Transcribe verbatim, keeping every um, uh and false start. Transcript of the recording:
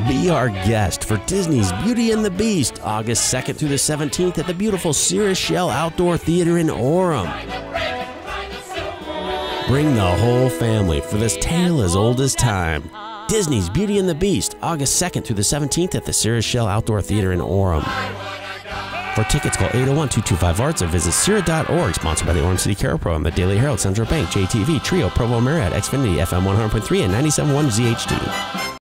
Be our guest for Disney's Beauty and the Beast, August second through the seventeenth at the beautiful Scera Outdoor Theater in Orem. Bring the whole family for this tale as old as time. Disney's Beauty and the Beast, August second through the seventeenth at the Scera Outdoor Theater in Orem. For tickets, call eight oh one, two two five, A R T S or visit Scera dot org. Sponsored by the Orem City Carol Program, the Daily Herald, Central Bank, J T V, Trio, Provo, Marriott, Xfinity, F M one hundred point three, and ninety-seven point one Z H D.